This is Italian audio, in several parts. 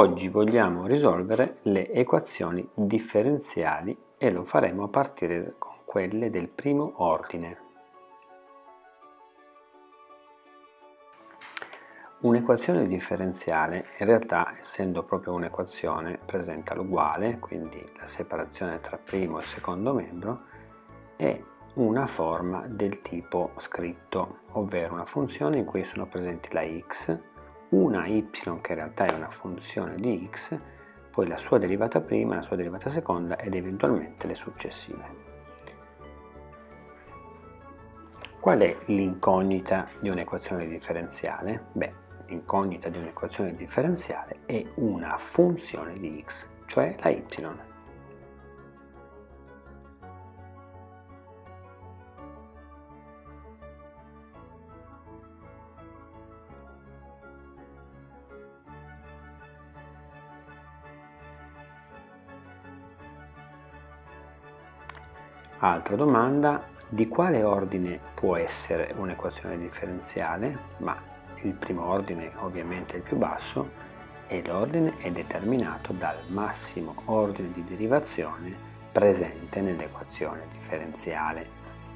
Oggi vogliamo risolvere le equazioni differenziali e lo faremo a partire con quelle del primo ordine. Un'equazione differenziale, in realtà, essendo proprio un'equazione, presenta l'uguale, quindi la separazione tra primo e secondo membro, è una forma del tipo scritto, ovvero una funzione in cui sono presenti la x, una y che in realtà è una funzione di x, poi la sua derivata prima, la sua derivata seconda ed eventualmente le successive. Qual è l'incognita di un'equazione differenziale? Beh, l'incognita di un'equazione differenziale è una funzione di x, cioè la y. Altra domanda, di quale ordine può essere un'equazione differenziale? Ma il primo ordine ovviamente è il più basso e l'ordine è determinato dal massimo ordine di derivazione presente nell'equazione differenziale.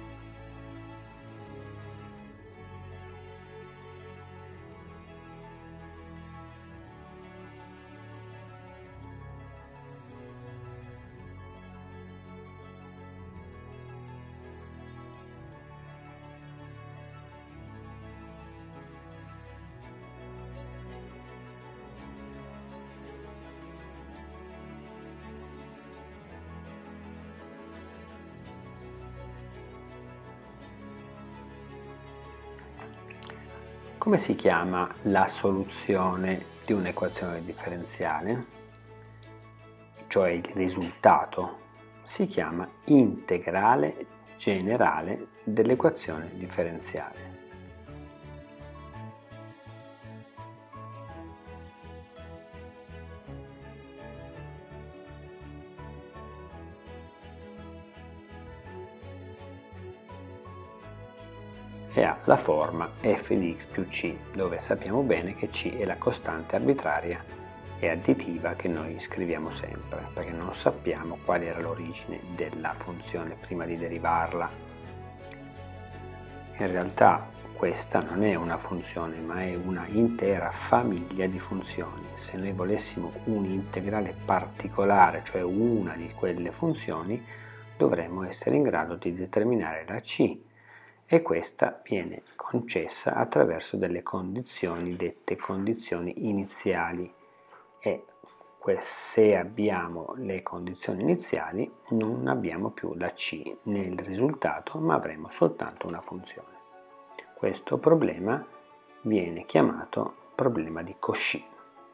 Come si chiama la soluzione di un'equazione differenziale? Cioè il risultato? Si chiama integrale generale dell'equazione differenziale. E ha la forma f di x più c, dove sappiamo bene che c è la costante arbitraria e additiva che noi scriviamo sempre, perché non sappiamo qual era l'origine della funzione prima di derivarla. In realtà questa non è una funzione, ma è una intera famiglia di funzioni. Se noi volessimo un integrale particolare, cioè una di quelle funzioni, dovremmo essere in grado di determinare la c, e questa viene concessa attraverso delle condizioni dette condizioni iniziali, e se abbiamo le condizioni iniziali non abbiamo più la c nel risultato, ma avremo soltanto una funzione. Questo problema viene chiamato problema di Cauchy.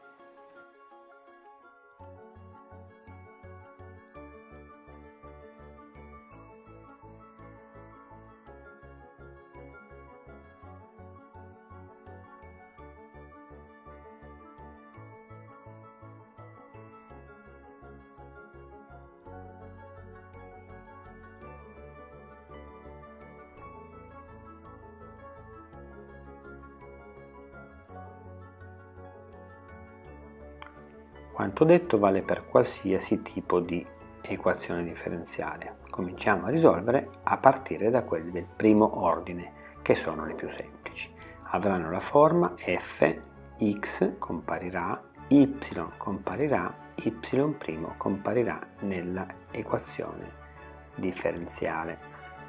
Quanto detto vale per qualsiasi tipo di equazione differenziale. Cominciamo a risolvere a partire da quelle del primo ordine, che sono le più semplici. Avranno la forma f, x comparirà, y comparirà, y' comparirà nella equazione differenziale.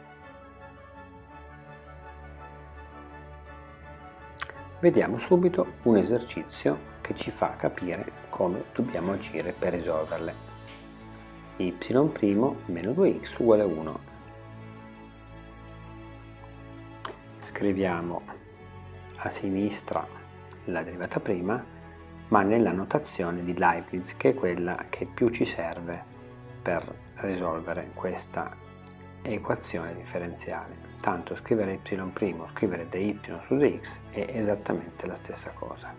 Vediamo subito un esercizio che ci fa capire come dobbiamo agire per risolverle. Y' meno 2x uguale a 1. Scriviamo a sinistra la derivata prima, ma nella notazione di Leibniz, che è quella che più ci serve per risolvere questa equazione differenziale. Tanto scrivere y', scrivere dy su dx è esattamente la stessa cosa.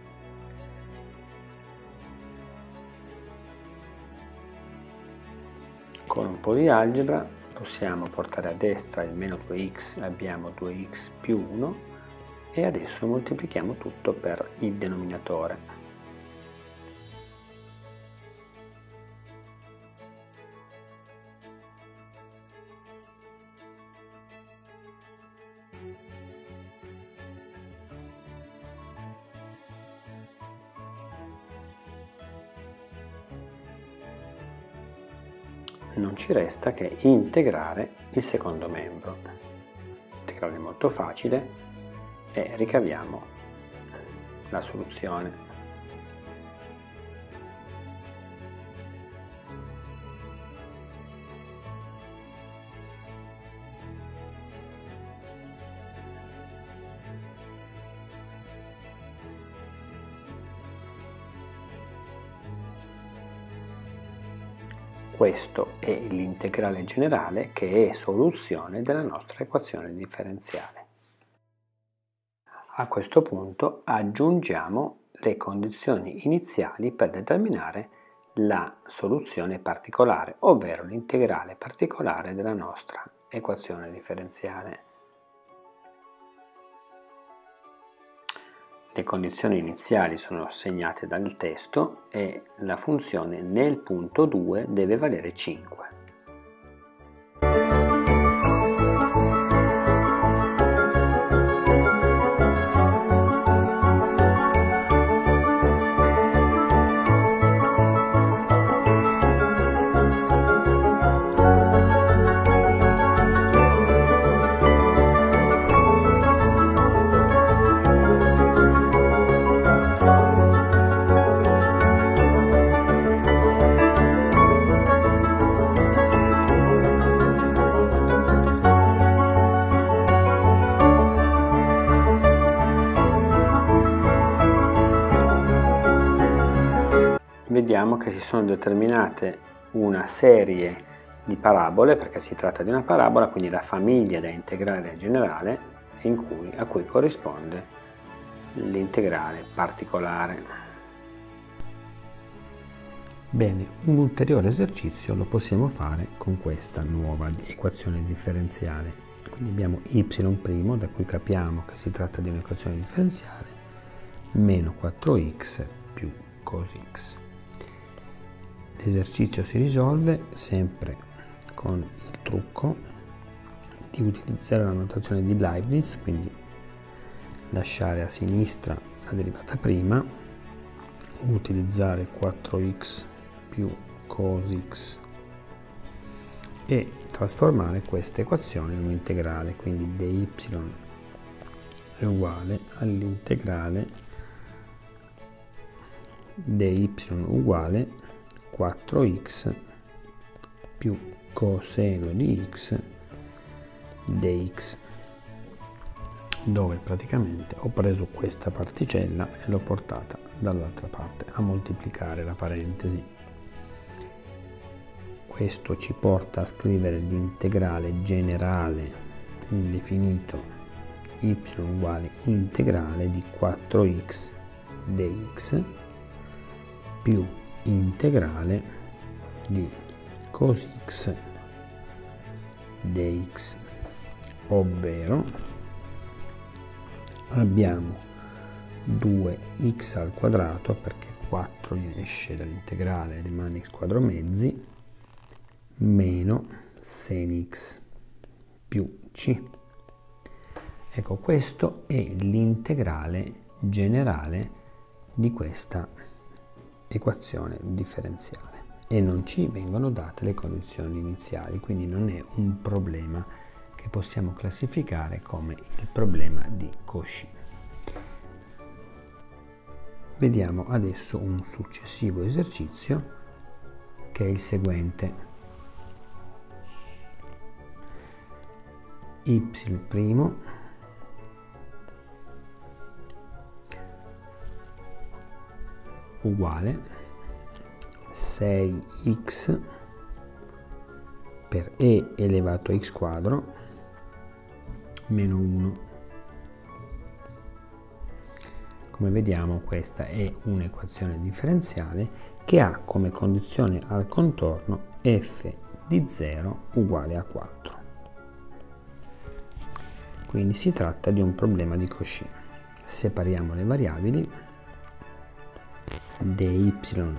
Con un po' di algebra possiamo portare a destra il meno 2x, abbiamo 2x più 1 e adesso moltiplichiamo tutto per il denominatore. non ci resta che integrare il secondo membro. L'integrale è molto facile e ricaviamo la soluzione. Questo è l'integrale generale che è soluzione della nostra equazione differenziale. A questo punto aggiungiamo le condizioni iniziali per determinare la soluzione particolare, ovvero l'integrale particolare della nostra equazione differenziale. Le condizioni iniziali sono segnate dal testo e la funzione nel punto 2 deve valere 5. Vediamo che si sono determinate una serie di parabole, perché si tratta di una parabola, quindi la famiglia da integrale generale a cui corrisponde l'integrale particolare. Bene, un ulteriore esercizio lo possiamo fare con questa nuova equazione differenziale. Quindi abbiamo y', da cui capiamo che si tratta di un'equazione differenziale, meno 4x più cos x. L'esercizio si risolve sempre con il trucco di utilizzare la notazione di Leibniz, quindi lasciare a sinistra la derivata prima, utilizzare 4x più cos x e trasformare questa equazione in un integrale, quindi dy è uguale all'integrale dy uguale 4x più coseno di x dx, dove praticamente ho preso questa particella e l'ho portata dall'altra parte a moltiplicare la parentesi. Questo ci porta a scrivere l'integrale generale indefinito y uguale integrale di 4x dx più integrale di cos x dx, ovvero abbiamo 2x al quadrato, perché 4 esce dall'integrale e rimane x quadro mezzi, meno sen x più c. Ecco, questo è l'integrale generale di questa equazione differenziale e non ci vengono date le condizioni iniziali, quindi non è un problema che possiamo classificare come il problema di Cauchy. Vediamo adesso un successivo esercizio che è il seguente: y' uguale 6x per e elevato a x quadro meno 1. Come vediamo, questa è un'equazione differenziale che ha come condizione al contorno f di 0 uguale a 4. Quindi si tratta di un problema di Cauchy. Separiamo le variabili. dy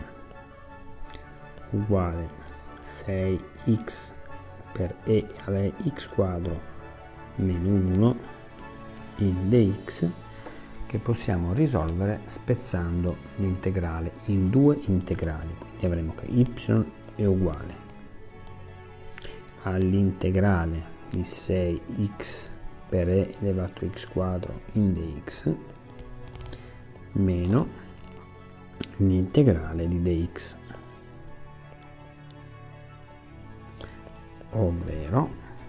uguale 6x per e alla x quadro meno 1 in dx, che possiamo risolvere spezzando l'integrale in due integrali. Quindi avremo che y è uguale all'integrale di 6x per e elevato a x quadro in dx meno l'integrale di dx, ovvero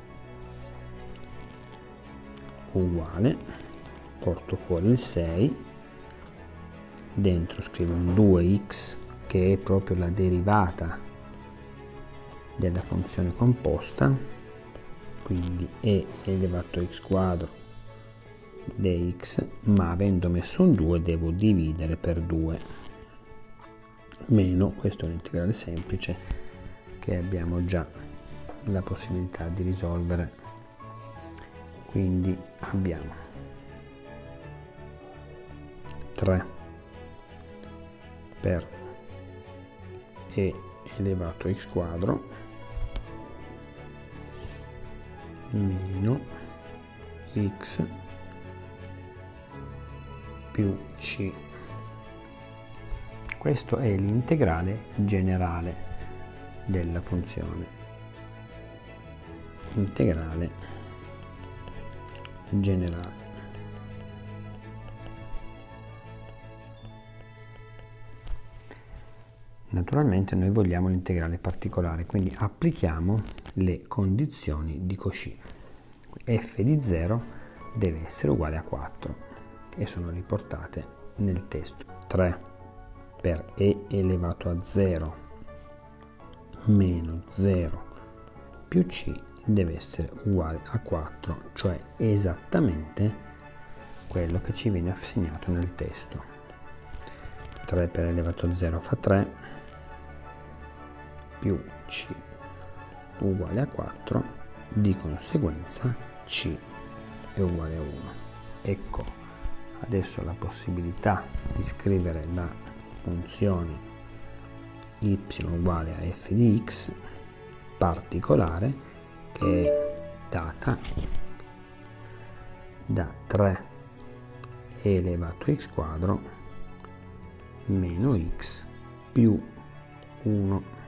uguale, porto fuori il 6, dentro scrivo un 2x che è proprio la derivata della funzione composta, quindi e elevato a x quadro dx, ma avendo messo un 2 devo dividere per 2, meno, questo è un integrale semplice che abbiamo già la possibilità di risolvere, quindi abbiamo 3 per e elevato a x quadro meno x più c. Questo è l'integrale generale della funzione. Integrale generale. Naturalmente noi vogliamo l'integrale particolare, quindi applichiamo le condizioni di Cauchy. F di 0 deve essere uguale a 4 e sono riportate nel testo. 3 per e elevato a 0 meno 0 più c deve essere uguale a 4, cioè esattamente quello che ci viene assegnato nel testo. 3 per elevato a 0 fa 3 più c uguale a 4, di conseguenza c è uguale a 1. Ecco adesso la possibilità di scrivere la funzione y uguale a f di x particolare, che è data da 3 elevato a x quadro meno x più 1.